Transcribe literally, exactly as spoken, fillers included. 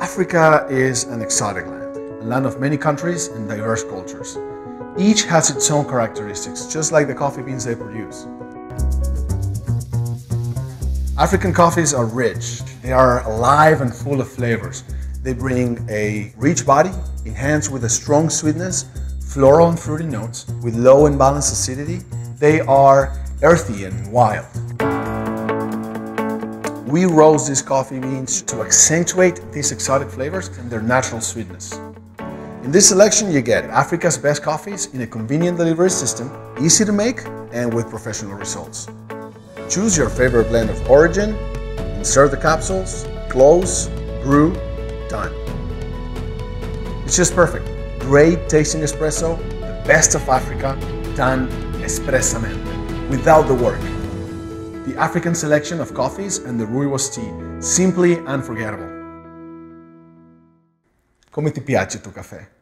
Africa is an exotic land, a land of many countries and diverse cultures. Each has its own characteristics, just like the coffee beans they produce. African coffees are rich. They are alive and full of flavors. They bring a rich body, enhanced with a strong sweetness, floral and fruity notes, with low and balanced acidity. They are earthy and wild. We roast these coffee beans to accentuate these exotic flavors and their natural sweetness. In this selection, you get Africa's best coffees in a convenient delivery system, easy to make, and with professional results. Choose your favorite blend of origin, insert the capsules, close, brew, done. It's just perfect. Great tasting espresso, the best of Africa, done espressamente, without the work. The African selection of coffees and the rooibos tea, simply unforgettable. Come ti piace il tuo caffè?